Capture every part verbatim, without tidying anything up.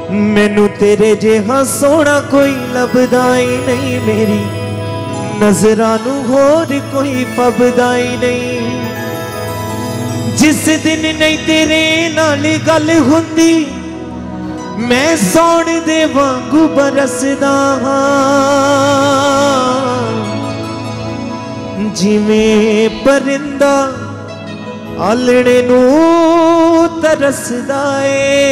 मैनू तेरे जिहा सोना कोई लभदा ही नहीं, मेरी नजरां नू होर कोई फबदा ही नहीं। जिस दिन नहीं तेरे नाल गल हुंदी, मैं सौण दे वांगू बरसदा हां। जिवें परिंदा आलणे नू तरसदा ए,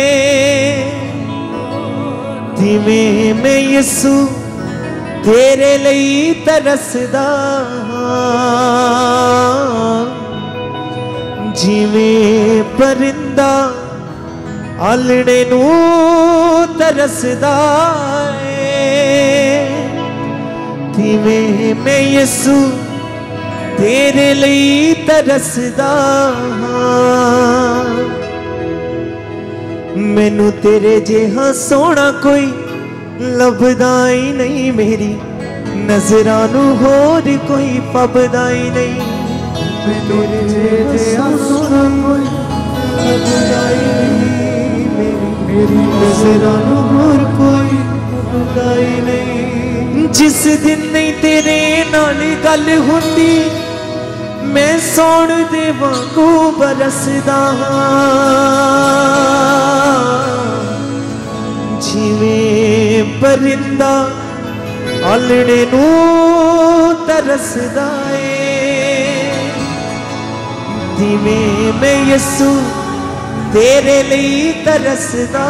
तिवें मैं यसू तेरे लई तरसदा हां। जिवें परिंदा आलणे नू तरसदा ए, तिवें मैं यसू तेरे लई तरसदा हां। मैनू तेरे जिहा सोना कोई लभदा ही नहीं, मेरी नजरां नू होर कोई फबदा ही नहीं। मैनू तेरे जिहा सोना कोई लभदा ही नहीं, मेरी नजरां नू होर कोई फबदा ही नहीं। जिस दिन नहीं तेरे नाल गल हुंदी, मैं सौण दे वांगू बरसदा हां। जिवें परिंदा आलणे नू तरसदा ए, तिवें मैं यसू तेरे लई तरसदा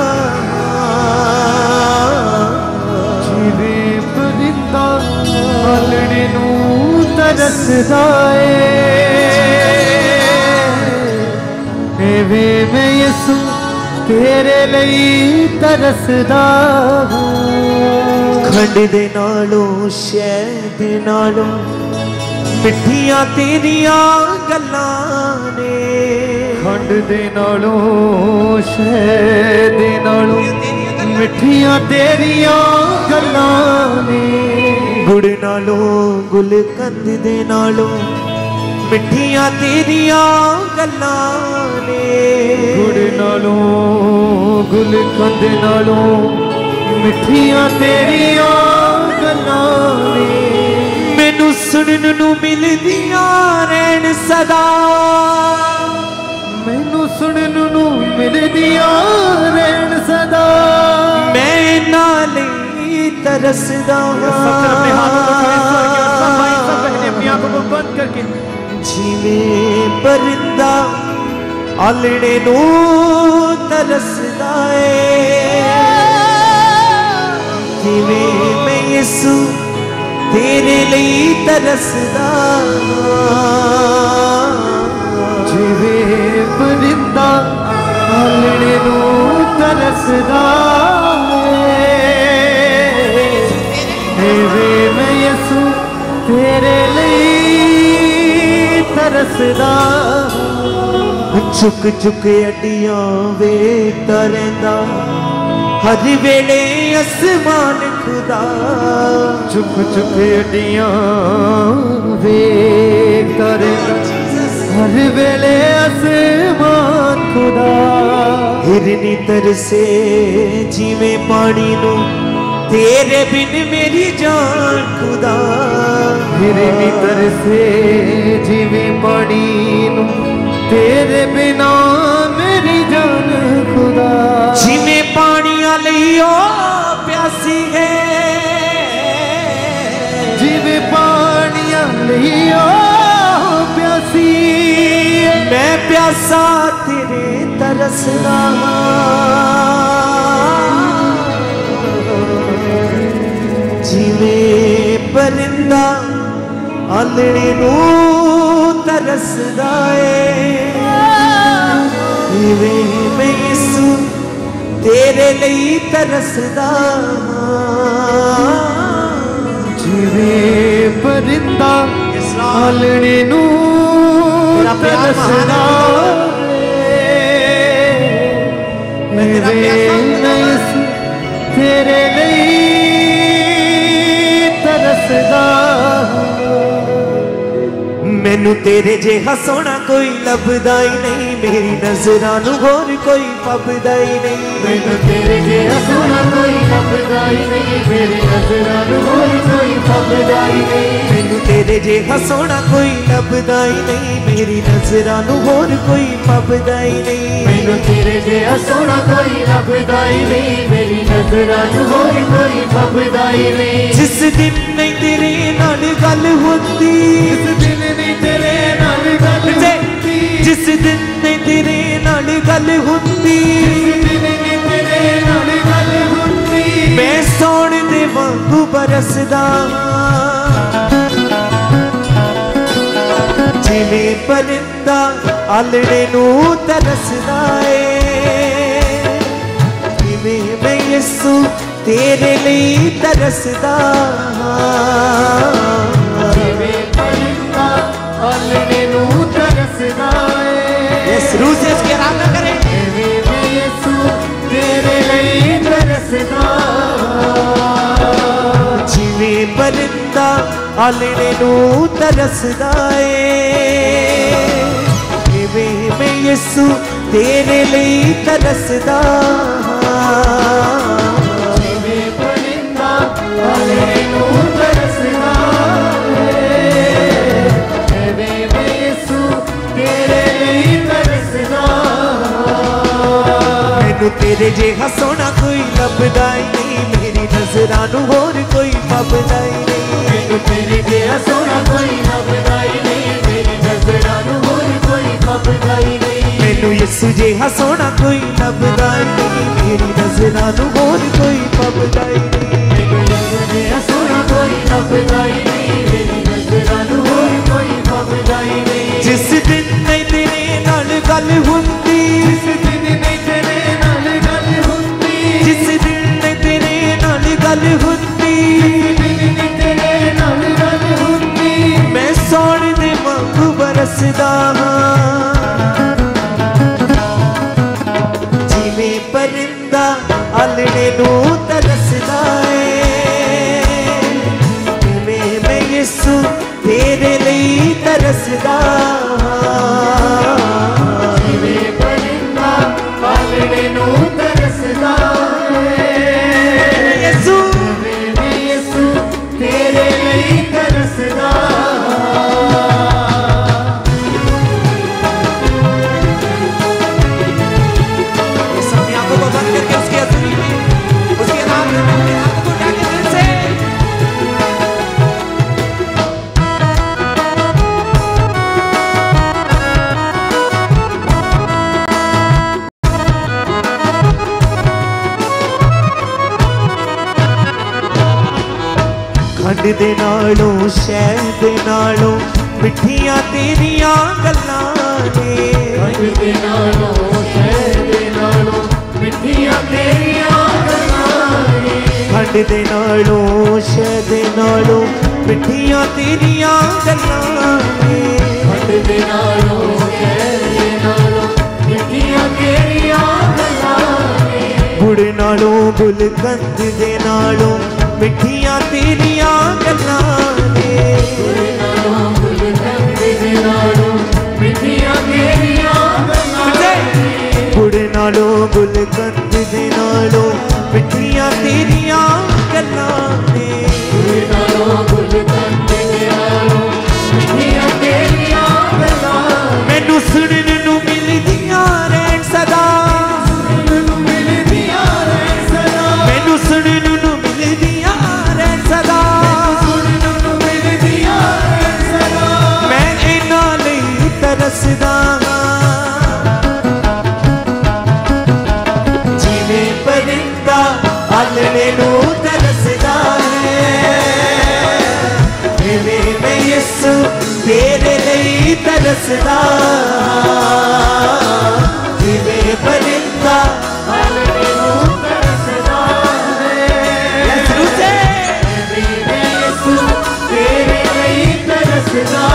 हां। जिवें परिंदा आलणे नू तरसदा ए, एवें मैं यसू तेरे लई तरसदा। खंड दे नालों शहद दे नालों मिठियां तेरियां गल्लां ने। खंड दे नालों शहद दे नालों मिठियां तेरियां गल्लां ने। गुड़ नालों गुलकंद दे नालों मिठियां तेरियां गल्लां ने। गुड़ नालों गुलकंद नालों मिठियां तेरियां गल्लां ने। मैनू सुनन नू मिलदियां रहन सदा, मैनू सुनन नू मिलदियां रहन सदा। मैं नाले तरसदा अपने हाथों को सब भाई सब बहनें अपनी आंखों को बंद करके। जिवें परिंदा आलणे नू तरसदा ए, जिवें मैं यसू तेरे लई तरसदा। जिवें परिंदा आलणे नू तरसदा ए, मैं यसू तेरे लई तरसदा। चुक चुक अड्डियां वेखदा रहिंदा हर वेले आसमान खुदा। चुक चुक अड्डियां वेखदा रहिंदा हर वेले आसमान खुदा। हिरनी तरसे जिवें पानी नू तेरे बिन मेरी जान खुदा। हिरनी तरसे जिवें पानी नू तेरे बिना मेरी जान खुदा। जिवें पानिया लई ओ प्यासी है, जिवें पानिया लई ओ प्यासी। मैं प्यासा तेरे तरसदा जिवें परिंदा आलणे नू तरसदा ए, इवें मैं यसू तेरे लई तरसदा। जिवें परिंदा आलणे नू तरसदा ए, इवें मैं यसू तेरे लई तरसदा। मैनू तेरे जेहा सोना कोई लभदा ही नहीं, मेरी नजरां नू होर कोई फबदा ही नहीं। मैनू तेरे जेहा सोना कोई लभदा ही नहीं, मेरी नजरां नू होर कोई फबदा ही नहीं। मैनू तेरे जेहा सोना कोई लभदा ही नहीं, मेरी नजरां नू होर कोई फबदा ही नहीं। मैनू तेरे जेहा सोना कोई लभदा ही नहीं, मेरी नजरां नू होर कोई फबदा ही नहीं। जिस दिन नहीं तेरे नाल गल होंदी, जिस दिन नहीं तेरे नाल गल होंदी, जिस दिन नहीं तेरे नाल गल होंदी, जिस दिन नहीं तेरे नाल गल होंदी, मैं सौण दे वांगू बरसदा, जिवें परिंदा आलड़े नू तरसदा है, जिवें मैं यसू तेरे लिए तरसदा, जिवें परिंदा आलड़े नू तरसदा है। इस रूह से इसकी आराधना करें। जिवें मैं यसू तेरे लिए तरसदा, जिवें परिंदा आलड़े नू तरसदा है, जिवें मैं यसू तेरे लिए तरसदा, जिवें परिंदा आलड़े नू तरसदा है, जिवें मैं यसू तेरे लिए तरसदा। मैनू तेरे जेहा सोना कोई लभदा ही नहीं, मेरी नजरां नू होर कोई फबदा ही नहीं। मैनू तेरे जेहा सोना कोई लभदा ही नहीं, मेरी नजरां नू होर कोई फबदा ही नहीं। मैनू यसू जेहा सोना कोई लभदा ही नहीं, मेरी नजरां नू होर कोई फबदा ही नहीं। मैनू यसू जेहा सोना कोई लभदा ही नहीं, मेरी नजरां नू होर कोई फबदा ही नहीं। जिस दिन नहीं तेरे नाल गल हुंदी, जिस दिन नहीं तेरे नाल गल हुंदी, जिस दिन नहीं तेरे नाल गल हुंदी, जिस दिन नहीं तेरे नाल गल हुंदी, मैं सौण दे वांगू बरसदा हां, जिवें परिंदा आलड़े नू तरसदा है, जिवें मैं यसू तेरे लिए तरसदा, जिवें परिंदा आलड़े नू तरसदा है, यसू जिवें मैं यसू तेरे लिए तरसदा। इस अपनी आंखों को बंद करके उसकी हजूरी में उसके नाम में अपने आंखों को उठा के दिल से खंड दे नालों शहद दे नालों मिठियां तेरियां गल्लां ने, खंड दे नालों शहद दे नालों मिठियां तेरियां गल्लां ने, खंड दे नालों शहद दे नालों मिठियां तेरियां गल्लां ने, खंड दे नालों शहद दे नालों मिठियां तेरियां गल्लां ने, गुड़ नालों गुलकंद दे नालों मिठियां तेरियां गल्लां ने, गुड़ नालों गुलकंद दे नालों मिठियां तेरियां गल्लां ने, गुड़ नालों गुलकंद दे नालों मिठियां तेरियां गल्लां ने, गुड़ नालों गुलकंद दे नालों मिठियां तेरियां गल्लां ने, मैनू सुनन नू मिलदियां रहन सदा, मैनू मिलदियां रहन सदा, मैनू सुनन नू मिलदियां रहन सदा, मैनू मिलदियां रहन सदा, मैं इन्हां लई तरसदा जिवें परिंदा आलड़े नू तरसदा है, जिवें मैं यसू तेरे लिए तरसदा, जिवें परिंदा आलड़े नू तरसदा है, यसू से जिवें मैं यसू तेरे लिए तरसदा।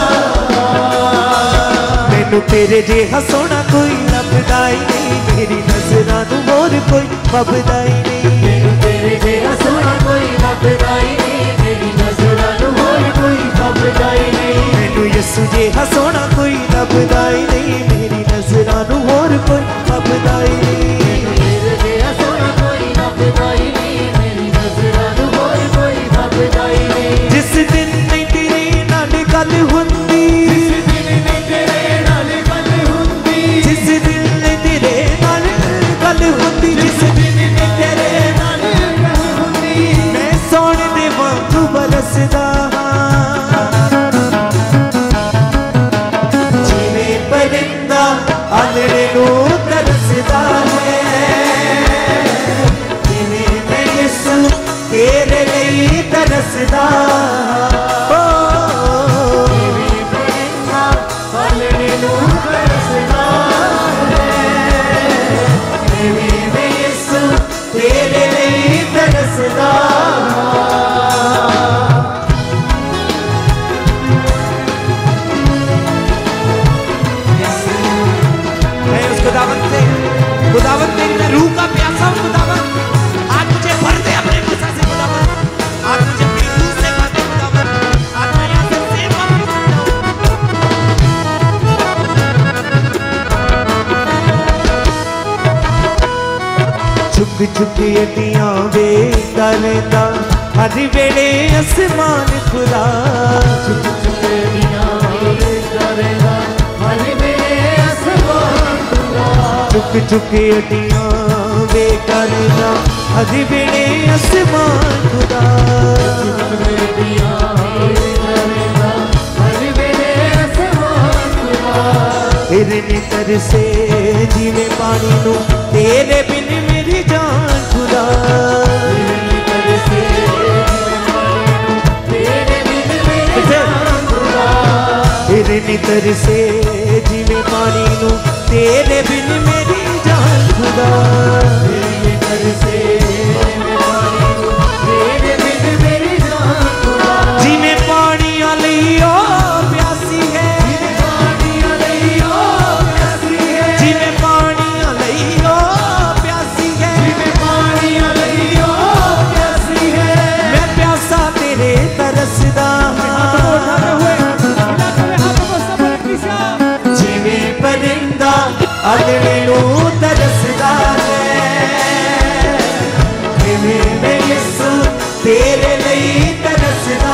मैनू तेरे जेहा सोना कोई लभदा ही नहीं, मेरी नजरां नू होर कोई फबदा ही नहीं। मैनू तेरे जेहा सोना कोई लभदा ही नहीं, मेरी नजरां नू होर कोई फबदा ही नहीं। मैनू यसू जिहा सोना कोई लभदा ही नहीं, मेरी नजरां नूं होर कोई लभदा ही नहीं। तेरे जिहा सोना कोई लभदा ही नहीं, मेरी नजरां नूं होर कोई लभदा ही नहीं। जिस दिन नहीं तेरे नाल गल हुंदी, जिस दिन नहीं तेरे नाल गल हुंदी, जिस दिन नहीं तेरे नाल गल हुंदी, जिस दिन नहीं तेरे नाल गल हुंदी, मैं सोने दे वांगू बरसदा आलड़े नूं तरसदा है, जिवें मैं यसू तेरे लई तरसदा। जिवें परिंदा आलड़े नूं तरसदा है, जिवें मैं यसू तेरे लई तरसदा। खुदावंद से खुदावंद से मैं रूह का प्यासा हूँ खुदावंद, आज मुझे भर दे अपने गुस्सा से खुदावंद, आज मुझे अपनी रूह से भर दे खुदावंद, आज मैं यहाँ से सेवा चुक चुक अटियां वेखदा रहिंदा हर वेले आसमान खुदा, चुक चुक अटियां वेखदा रहिंदा हर वेले आसमान खुदा, चुक चुक अटियां वेखदा रहिंदा हर वेले आसमान खुदा। चुक अटियां वेखदा रहिंदा हर वेले आसमान खुदा। तेरे नितर से जिवें पानी नूं तेरे बिन मेरी जान खुदा, तेरे नितर से जिवें पानी नूं तेरे बिन मेरी जान खुदा। तेरे नितर से जिवें पानी नूं तेरे बिन मेरी जान खुदा। तेरे नितर से जिवें पानी नूं तेरे बिन मेरी जान खुदा। जिवें पानियां लई ओ प्यासी है, जिवें पानियां लई ओ प्यासी है, जिवें पानियां लई ओ प्यासी है, जिवें पानियां लई ओ प्यासी है। मैं प्यासा तेरे तरसदा जिवें परिंदा आलड़े नूं तरसदा है, जिवें मैं यसू तेरे लई तरसदा।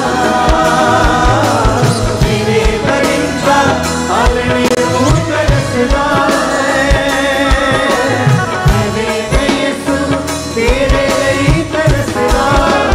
जिवें परिंदा आलड़े नूं तरसदा है, जिवें मैं यसू तेरे लई तरसदा।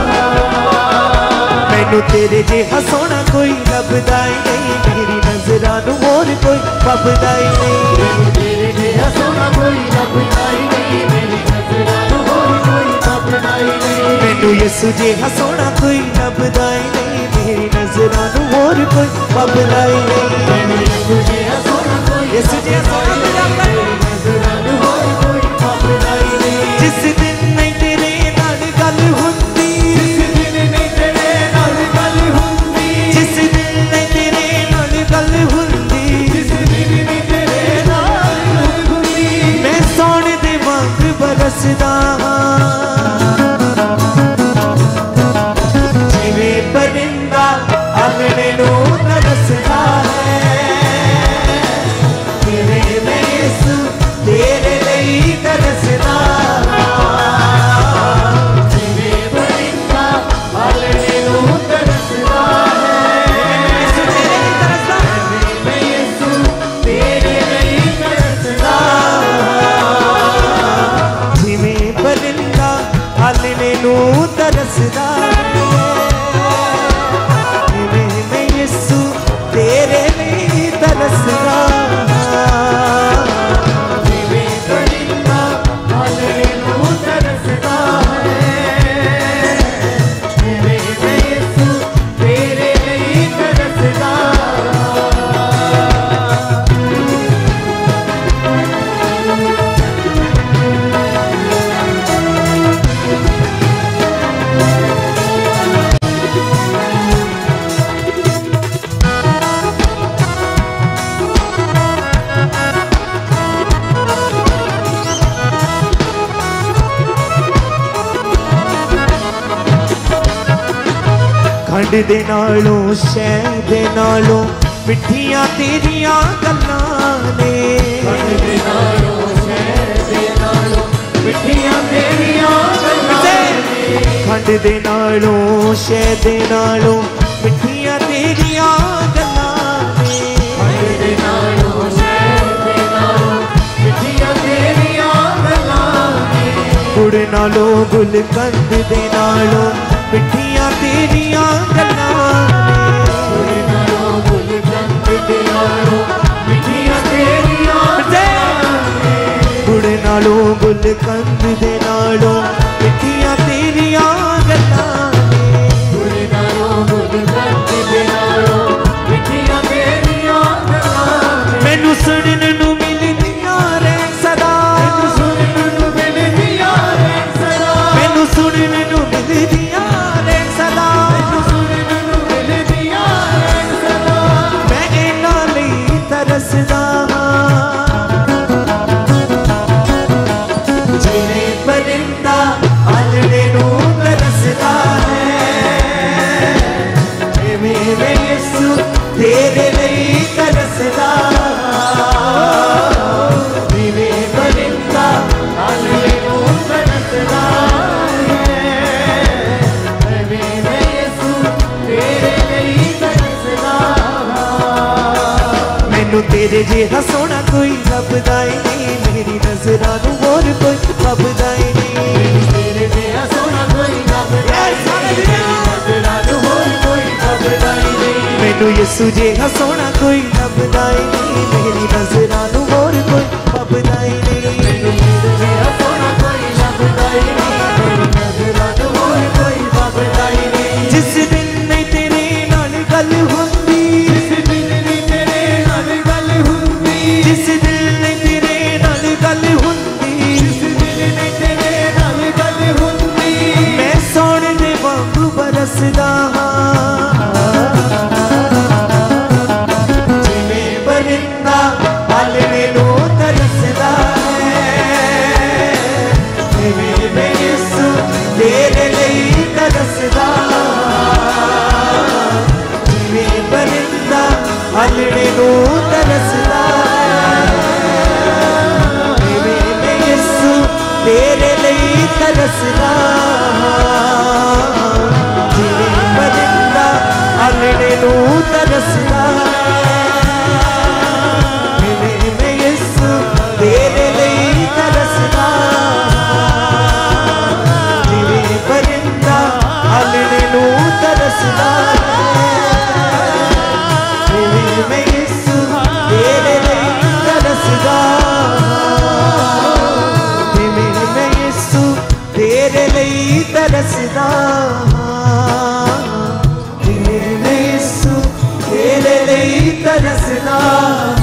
मैनू तेरे जिहा सोना कोई लभदा ही नहीं, मेरी नजरां नूं होर कोई फबदा ही नहीं। तेरे जिहा सोना कोई लभदा ही नहीं, मेरी नजरां नूं होर कोई फबदा ही नहीं। मैनू यसू जिहा सोना कोई लभदा ही नहीं, मेरी नजरां नूं होर कोई फबदा ही नहीं। मैनू यसू जिहा सोना कोई यसू जिहा सोना कोई लभदा ही नहीं, नजरां नूं होर कोई फबदा ही नहीं। जिस दिन नहीं तेरे नाल गल हुंदी, जिस दिन नहीं तेरे नाल गल हुंदी, जिस दिन नहीं तेरे नाल गल हुंदी, जिस दिन नहीं तेरे नाल गल हुंदी, मैं सोने दे वांग बरसदा जिवें परिंदा आलड़े नूं तरसदा है, जिवें मैं यसू तेरे लई तरसदा। जिवें परिंदा आलड़े नूं तरसदा है, जिवें मैं यसू तेरे लई तरसदा। जिवें परिंदा आलड़े नूं तरसदा है, जिवें मैं यसू तेरे लई तरसदा। जिवें परिंदा आलड़े नूं तरसदा है, जिवें मैं यसू तेरे लई तरसदा। खंड दे नालों शहद दे नालों मिठियां तेरियां गल्लां ने खंड दे नालों शहद दे नालों मिठियां तेरियां गल्लां ने खंड दे नालों शहद दे नालों मिठियां तेरियां गल्लां ने खंड दे नालों शहद दे नालों मिठियां तेरियां गल्लां ने गुड़ नालों गुलकंद दे नालों मिठियां तेरियां गल्लां गुड़ नालों गुलकंद दे नालों मिठियां तेरियां गल्लां ने गुड़ नालों गुलकंद दे नालों मिठियां तेरियां गल्लां गुड़ नालों गुलकंद दे नालों मिठियां तेरियां गल्लां ने मैनू सुनन नू मिलदियां रहन सदा मैनू सुनन नू मिलदियां रहन सदा मैनू सुनन नू मिलदियां रहन सदा मैनू सुनन नू मिलदियां रहन सदा मैं इन्हां लई तरसदा जिवें परिंदा आलड़े नू तरसदा है इवें मैं यीशु तेरे लई तरसदा जिवें परिंदा आलड़े नू तरसदा है मैं मैं यीशु तेरे ਲਈ ਤਰਸਦਾ मैनू तेरे जिहा सोहना कोई लभदा ही नहीं मेरी नजरां नू होर कोई लभदा ही नहीं तेरे ਜਿਹਾ ਸੋਹਣਾ ਕੋਈ ਲੱਭਦਾ ਨਹੀਂ ਨਜ਼ਰਾਂ ਨੂੰ ਹੋਰ ਕੋਈ ਲੱਭਦਾ ਹੀ ਨਹੀਂ मैनू यीशु जिहा सोहना कोई लभदा ही नहीं मेरी नजरां नू होर कोई लभदा ही नहीं ਤੇਰੇ ਜਿਹਾ ਸੋਹਣਾ ਕੋਈ ਲੱਭਦਾ ਹੀ ਨਹੀਂ ਮੇਰੀ ਨਜ਼ਰਾਂ ਨੂੰ ਹੋਰ ਕੋਈ ਲੱਭਦਾ ਹੀ ਨਹੀਂ जिस दिन नहीं तेरे नाल गल हुंदी ਜਿਸ ਦਿਨ ਵੀ ਤੇਰੇ ਨਾਲ ਗੱਲ ਹੁੰਦੀ जिस दिन नहीं तेरे नाल गल हुंदी ਜਿਸ ਦਿਨ ਵੀ ਤੇਰੇ ਨਾਲ ਗੱਲ ਹੁੰਦੀ मैं सोने दे वांगू बरसदा जिवें परिंदा आलड़े नू तरसदा है इवें मैं यीशु तेरे लई तरसदा जिवें परिंदा आलड़े नू तरसदा इवें मैं यीशु तेरे लई तरसदा जिवें परिंदा आलड़े नू तरसदा इवें मैं यीशु तेरे लई तरसदा जिवें परिंदा आलड़े नू तरसदा इवें मैं यीशु तेरे लई तरसदा इवें मैं यीशु तेरे लई तरसदा इवें मैं यीशु तेरे लई तरसदा